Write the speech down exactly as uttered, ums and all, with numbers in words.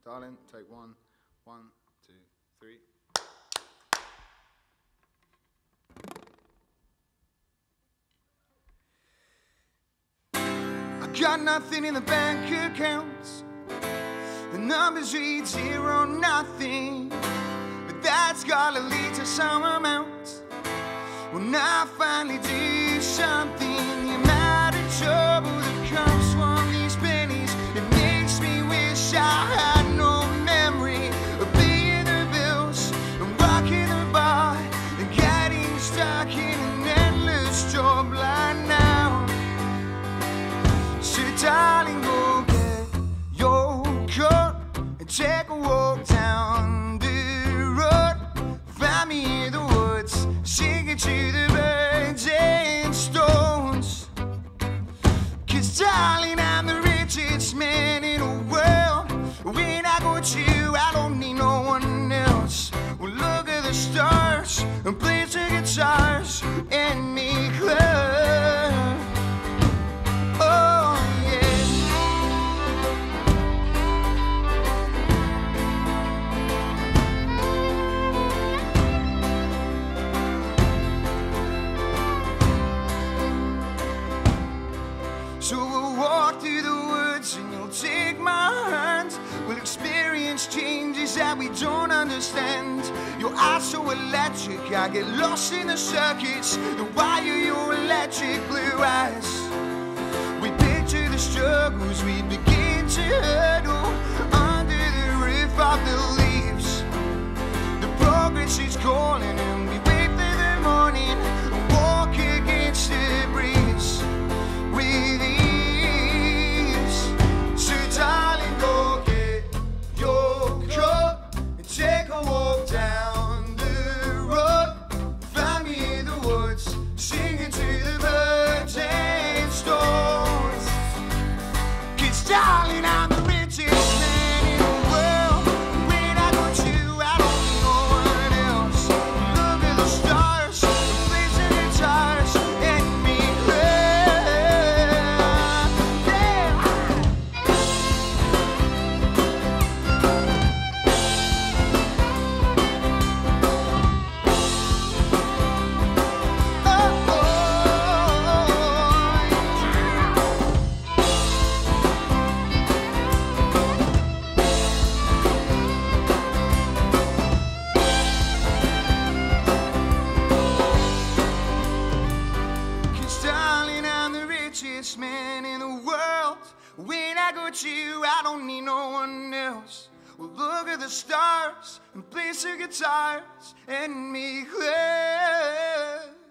Darling, take one. One, two, three. I got nothing in the bank accounts. The numbers read zero, nothing. But that's gotta lead to some amount. When I finally do something, the amount of trouble that comes from these pennies, it makes me wish I had no memory of paying the bills and rocking the bar and getting stuck in an endless job like now. So darling, go get your coat and take a walk down the road. Find me in the woods, singing to the birds and stones. Cause darling, I'm the richest man in the world. When I go to you, I don't need no one else. Well, look at the stars and play the guitars and make love. Oh yeah. So we'll walk through the woods and you'll take my hand. We'll experience changes that we don't understand. Your eyes so electric, I get lost in the circuits that wire your electric blue eyes. We picture the struggles we begin to hurdle under the roof of the leaves. The progress is calling and we wait for the morning and walk against the breeze with ease. So darling, go get your coat and take a walk down the road. Find me in the woods, singing to the birds and stones. Cause darling, I'm the richest man in the world. When I go to you, I don't need no one else. Look at the stars, play the guitars and make love. Yeah. Oh, oh, Cause darling, I'm the richest man in the world. When I go to you, I don't need no one else. Well, look at the stars and play some guitars and make love.